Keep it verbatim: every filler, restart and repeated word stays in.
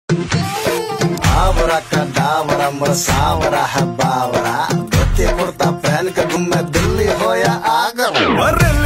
आवरा का डावरा मोर सावरा है बावरा, धोती कुर्ता पहन के घूमे दिल्ली हो या आगरा।